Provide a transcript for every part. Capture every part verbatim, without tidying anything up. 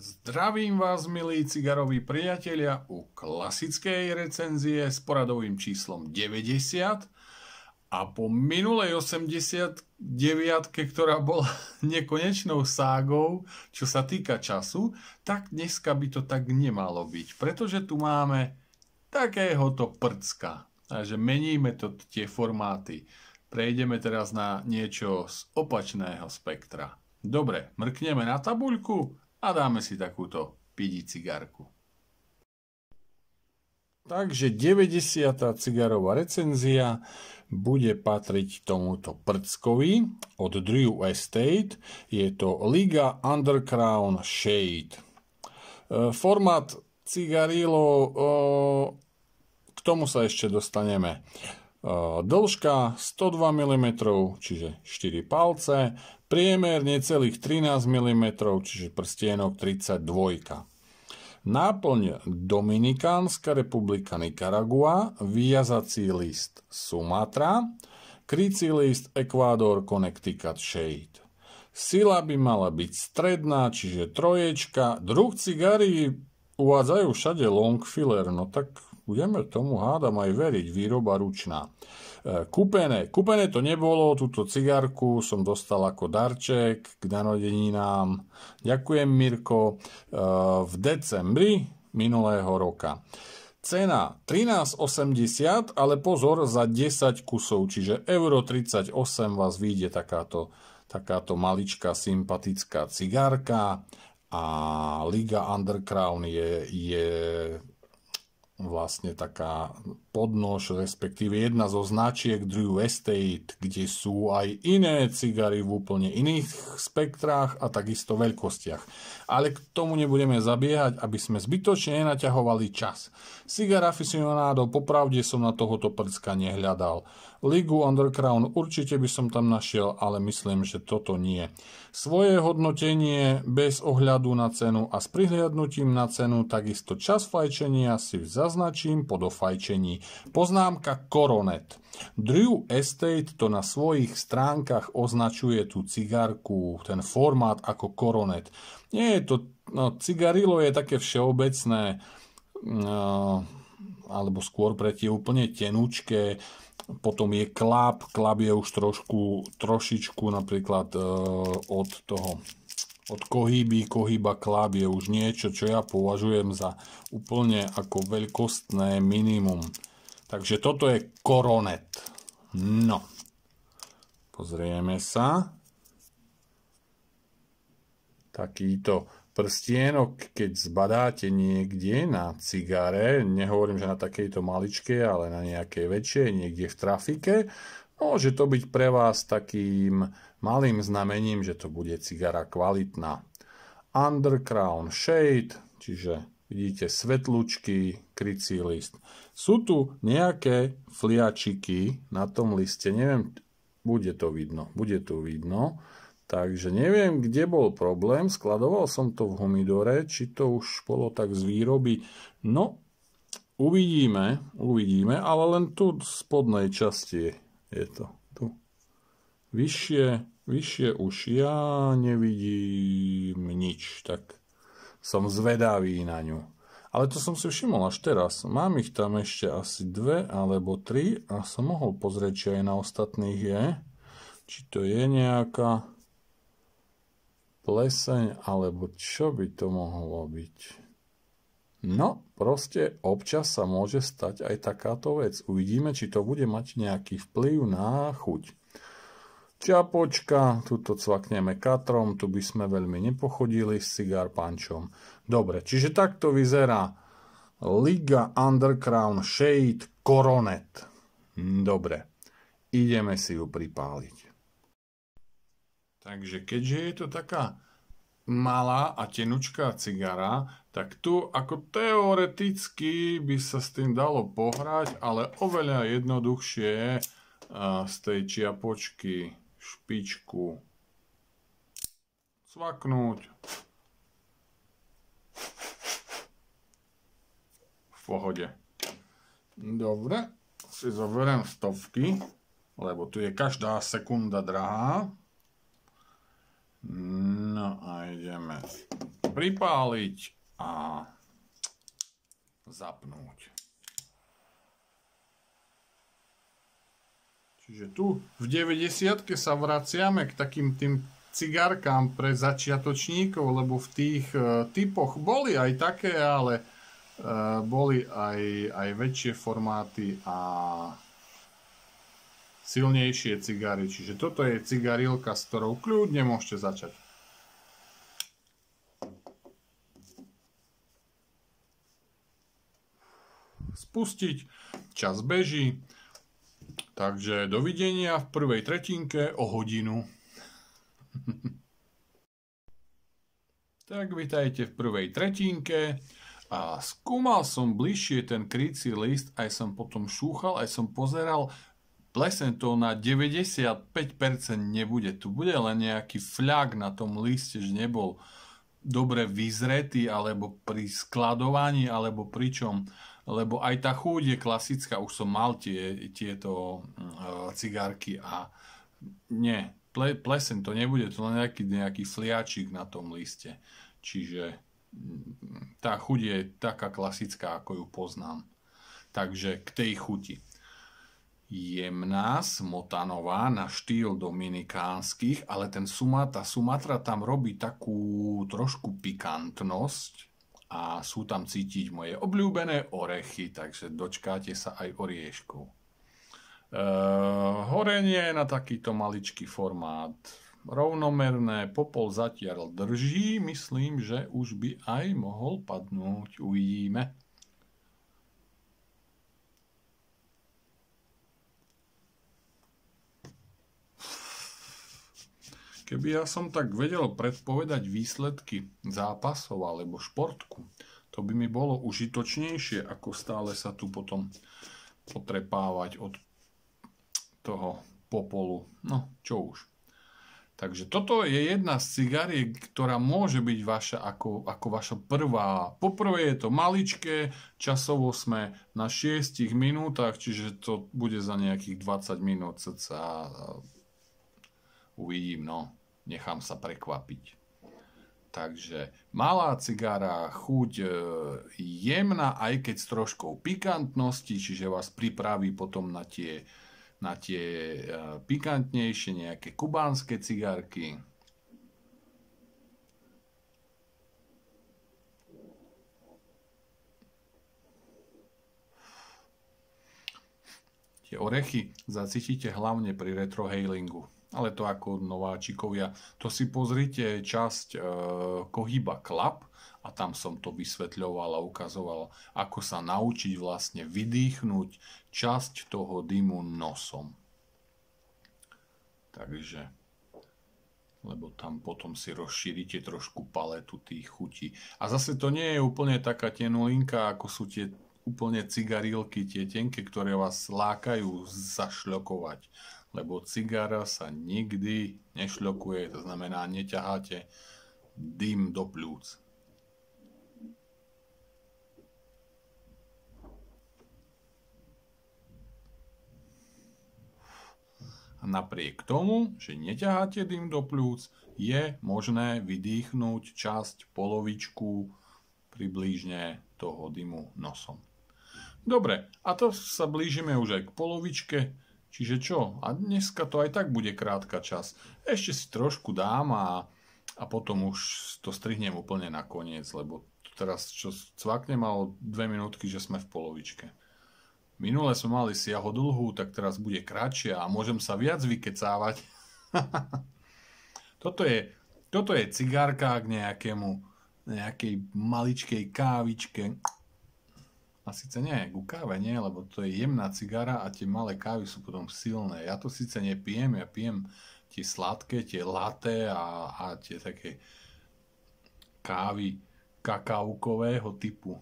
Zdravím vás, milí cigaroví priatelia, u klasickej recenzie s poradovým číslom deväťdesiat. A po minulej osemdesiatdeviatke, ktorá bola nekonečnou ságou, čo sa týka času, tak dneska by to tak nemalo byť, pretože tu máme takéhoto prcka. Takže meníme to tie formáty. Prejdeme teraz na niečo z opačného spektra. Dobre, mrkneme na tabuľku a dáme si takúto pidi cigárku. Takže deväťdesiata cigarová recenzia bude patriť tomuto prckovi od Drew Estate. Je to Liga Underground Shade. Formát cigarillo, k tomu sa ešte dostaneme. Dĺžka stodva milimetrov, čiže štyri palce. Priemer necelých trinásť milimetrov, čiže prstienok tridsaťdva. Náplň Dominikánska republika Nikaragua, vyjazací list Sumatra, krycí list Ecuador Connecticut Shade. Sila by mala byť stredná, čiže troječka. Druh cigary uvádzajú všade long filler, no tak budeme tomu hádam aj veriť, výroba ručná. Kúpené. Kúpené to nebolo, túto cigárku som dostal ako darček k narodeninám. Ďakujem, Mirko. V decembri minulého roka. Cena trinásť osemdesiat, ale pozor, za desať kusov, čiže euro tridsaťosem vás vyjde takáto, takáto maličká, sympatická cigárka. A Liga Underground je, je vlastne taká podnož, respektíve jedna zo značiek Drew Estate, kde sú aj iné cigary v úplne iných spektrách a takisto veľkostiach. Ale k tomu nebudeme zabiehať, aby sme zbytočne nenaťahovali čas. Cigar aficionado, popravde som na tohoto prcka nehľadal. Ligu Underground určite by som tam našiel, ale myslím, že toto nie. Svoje hodnotenie bez ohľadu na cenu a s prihliadnutím na cenu, takisto čas fajčenia si zaznačím po dofajčení. Poznámka Coronet. Drew Estate to na svojich stránkach označuje tú cigárku, ten formát ako Coronet. Nie je to, no, cigarillo je také všeobecné, no, alebo skôr pre tie úplne tenučké. Potom je klap, klap je už trošku, trošičku napríklad e, od toho, od kohyby, kohyba klap je už niečo, čo ja považujem za úplne ako veľkostné minimum. Takže toto je Coronet. No, pozrieme sa. Takýto prstienok, keď zbadáte niekde na cigare, nehovorím, že na takejto maličkej, ale na nejakej väčšej, niekde v trafike, môže to byť pre vás takým malým znamením, že to bude cigara kvalitná. Underground Shade, čiže vidíte svetlučky, krycí list. Sú tu nejaké fliačiky na tom liste, neviem, bude to vidno, bude to vidno. Takže neviem, kde bol problém, skladoval som to v humidore, či to už bolo tak z výroby. No, uvidíme, uvidíme, ale len tu v spodnej časti je to. Tu. Vyššie, vyššie už ja nevidím nič, tak som zvedavý na ňu. Ale to som si všimol až teraz. Mám ich tam ešte asi dve alebo tri a som mohol pozrieť, či aj na ostatných je. Či to je nejaká pleseň, alebo čo by to mohlo byť. No, proste občas sa môže stať aj takáto vec. Uvidíme, či to bude mať nejaký vplyv na chuť. Čiapočka, tuto cvakneme katrom, tu by sme veľmi nepochodili s cigar punchom. Dobre, čiže takto vyzerá Liga Underground Shade Coronet. Dobre, ideme si ju pripáliť. Takže keďže je to taká malá a tenučká cigara, tak tu ako teoreticky by sa s tým dalo pohrať, ale oveľa jednoduchšie je z tej čiapočky špičku cvaknúť. V pohode. Dobre, si zoberiem stovky, lebo tu je každá sekunda drahá. No a ideme pripáliť a zapnúť. Čiže tu v deväťdesiatke sa vraciame k takým tým cigárkám pre začiatočníkov, lebo v tých uh, typoch boli aj také, ale uh, boli aj, aj väčšie formáty a silnejšie cigary. Čiže toto je cigarilka, s ktorou kľudne môžete začať. Spustiť, čas beží. Takže dovidenia v prvej tretinke o hodinu. Tak vitajte v prvej tretinke a skúmal som bližšie ten krycí list, aj som potom šúchal, aj som pozeral, plesen to na deväťdesiatpäť percent nebude. Tu bude len nejaký fľak na tom liste, že nebol dobre vyzretý, alebo pri skladovaní, alebo pričom. Lebo aj tá chuť je klasická, už som mal tie, tieto uh, cigárky a nie, ple, plesen to nebude, to len nejaký, nejaký fliačik na tom liste. Čiže tá chuť je taká klasická, ako ju poznám. Takže k tej chuti. Jemná, smotanová, na štýl dominikánskych, ale ten Sumatra, Sumatra tam robí takú trošku pikantnosť, a sú tam cítiť moje obľúbené orechy, takže dočkáte sa aj orieškov. E, horenie na takýto maličký formát rovnomerné, popol zatiaľ drží, myslím, že už by aj mohol padnúť, uvidíme. Keby ja som tak vedel predpovedať výsledky zápasov alebo športku, to by mi bolo užitočnejšie, ako stále sa tu potom potrepávať od toho popolu. No, čo už. Takže toto je jedna z cigariek, ktorá môže byť vaša ako, ako vaša prvá. Poprvé je to maličké, časovo sme na šiestich minútach, čiže to bude za nejakých dvadsať minút cca. Uvidím, no. Nechám sa prekvapiť. Takže malá cigára, chuť jemná, aj keď s troškou pikantnosti, čiže vás pripraví potom na tie, na tie pikantnejšie nejaké kubánske cigárky. Tie orechy zacítite hlavne pri retrohailingu. Ale to ako nováčikovia. To si pozrite časť e, Cohiba Club a tam som to vysvetľoval a ukazoval, ako sa naučiť vlastne vydýchnuť časť toho dymu nosom. Takže, lebo tam potom si rozšírite trošku paletu tých chutí. A zase to nie je úplne taká tenulinka, ako sú tie úplne cigarilky, tie tenké, ktoré vás lákajú zašľokovať. Lebo cigára sa nikdy nešľokuje, to znamená, neťaháte dym do pľúc. A napriek tomu, že neťaháte dym do pľúc, je možné vydýchnuť časť, polovičku približne toho dymu nosom. Dobre, a to sa blížime už aj k polovičke. Čiže čo? A dneska to aj tak bude krátka čas. Ešte si trošku dám a, a potom už to strihnem úplne na koniec, lebo teraz čo cvakne malo dve minútky, že sme v polovičke. Minule sme mali siaho dlhú, tak teraz bude kratšia a môžem sa viac vykecávať. toto, je, toto je cigárka k nejakému, nejakej maličkej kávičke. A síce nie, ku káve nie, lebo to je jemná cigára a tie malé kávy sú potom silné. Ja to síce nepijem, ja pijem tie sladké, tie latte a, a tie také kávy kakaokového typu.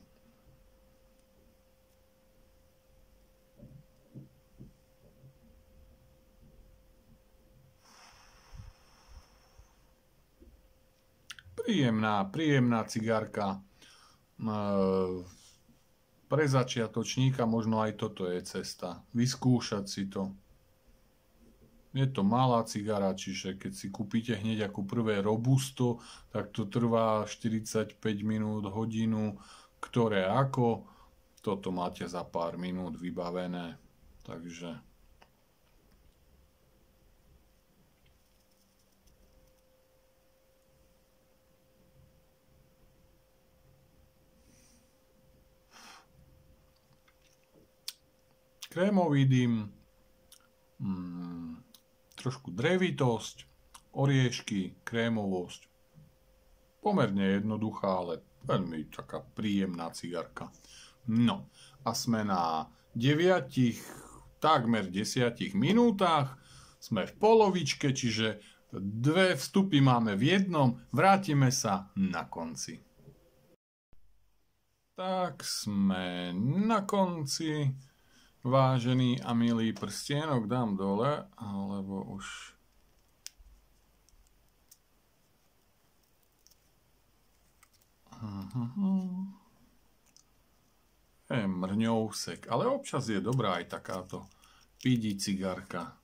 Príjemná, príjemná cigárka. Ehm, Pre začiatočníka možno aj toto je cesta. Vyskúšať si to. Je to malá cigara, čiže keď si kúpite hneď ako prvé Robusto, tak to trvá štyridsaťpäť minút, hodinu, ktoré ako. Toto máte za pár minút vybavené. Takže krémový dym, mm, trošku drevitosť, oriešky, krémovosť. Pomerne jednoduchá, ale veľmi taká príjemná cigarka. No a sme na deviatich, takmer desiatich minútach. Sme v polovičke, čiže dve vstupy máme v jednom. Vrátime sa na konci. Tak sme na konci. Vážený a milý, prstienok dám dole, alebo už... Je mrňousek, ale občas je dobrá aj takáto pidi cigarka.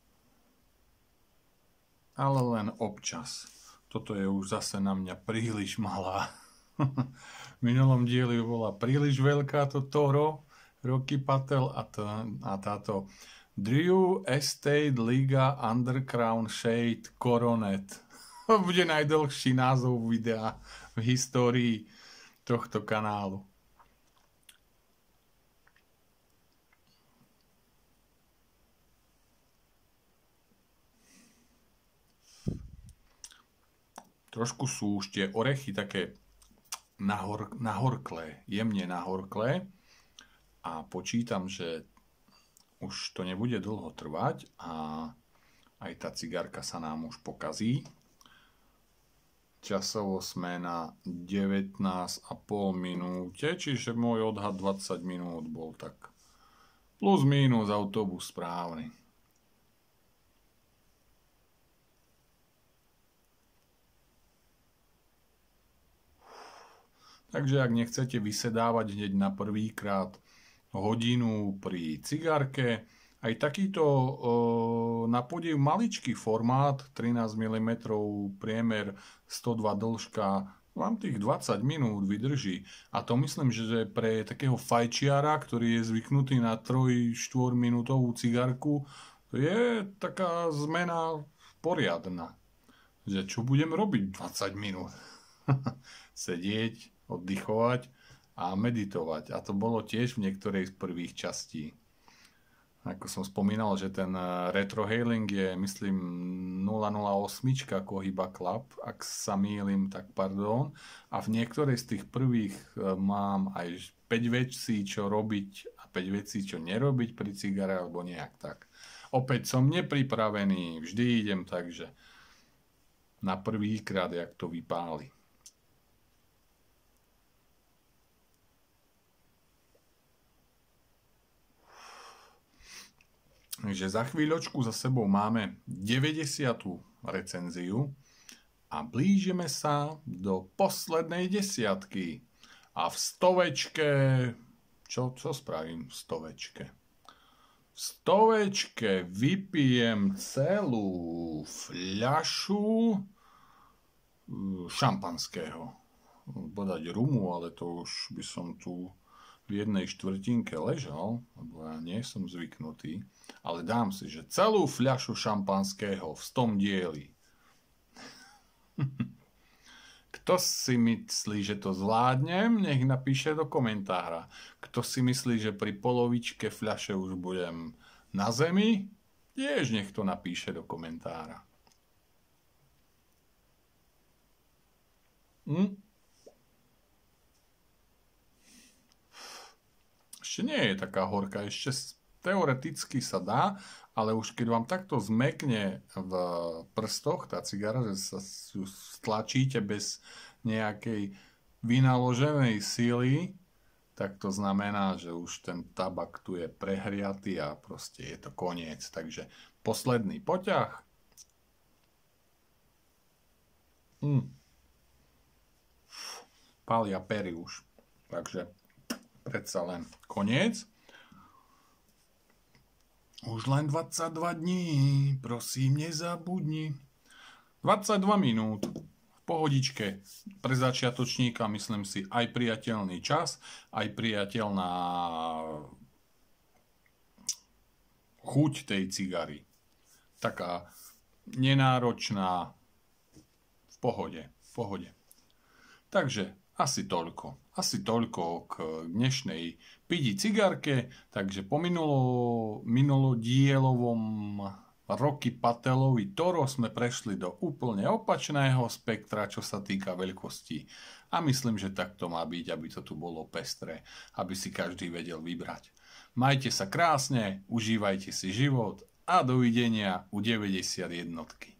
Ale len občas. Toto je už zase na mňa príliš malá. V minulom dieli bola príliš veľká to Toro, Rocky Patel a, to, a táto Drew Estate Liga Undercrown Shade Coronet. Bude najdlhší názov videa v histórii tohto kanálu. Trošku sú už tie orechy také nahor, nahorklé, jemne nahorklé. A počítam, že už to nebude dlho trvať a aj tá cigarka sa nám už pokazí. Časovo sme na devätnásť a pol minúte, čiže môj odhad dvadsať minút bol tak plus mínus autobus správny. Takže ak nechcete vysedávať hneď na prvýkrát hodinu pri cigarke, aj takýto e, na podiv maličký formát, trinásť milimetrov priemer, sto dva dĺžka, vám tých dvadsať minút vydrží. A to myslím, že pre takého fajčiara, ktorý je zvyknutý na tri až štyri minútovú cigarku, to je taká zmena poriadna. Že čo budem robiť dvadsať minút? Sedieť, oddychovať a meditovať. A to bolo tiež v niektorej z prvých častí. Ako som spomínal, že ten retrohailing je, myslím, nula nula osem Cohiba Club. Ak sa mýlim, tak pardon. A v niektorej z tých prvých mám aj päť vecí, čo robiť a päť vecí, čo nerobiť pri cigare, alebo nejak tak. Opäť som nepripravený, vždy idem tak, že na prvýkrát, jak to vypáli. Takže za chvíľočku za sebou máme deväťdesiatu recenziu a blížime sa do poslednej desiatky. A v stovečke... Čo, čo spravím v stovečke? V stovečke vypijem celú fľašu šampanského. Bodať rumu, ale to už by som tu v jednej štvrtinke ležal, lebo ja nie som zvyknutý. Ale dám si, že celú fľašu šampanského v stom dieli. Kto si myslí, že to zvládnem, nech napíše do komentára. Kto si myslí, že pri polovičke fľaše už budem na zemi, tiež nech to napíše do komentára. Hm? Ešte nie je taká horká, ešte teoreticky sa dá, ale už keď vám takto zmekne v prstoch tá cigara, že sa stlačíte bez nejakej vynaloženej síly, tak to znamená, že už ten tabak tu je prehriatý a proste je to koniec. Takže posledný poťah. Hm. Pália pery už. Takže predsa len koniec. Už len dvadsaťdva dní, prosím, nezabudni. dvadsaťdva minút, v pohodičke. Pre začiatočníka, myslím si, aj priateľný čas, aj priateľná chuť tej cigary. Taká nenáročná, v pohode, v pohode. Takže asi toľko. Asi toľko k dnešnej pidi cigarke. Takže po minulo, minulodielovom Rocky Patelovi Toro sme prešli do úplne opačného spektra, čo sa týka veľkosti. A myslím, že tak to má byť, aby to tu bolo pestré, aby si každý vedel vybrať. Majte sa krásne, užívajte si život a dovidenia u deväťdesiat jednotky.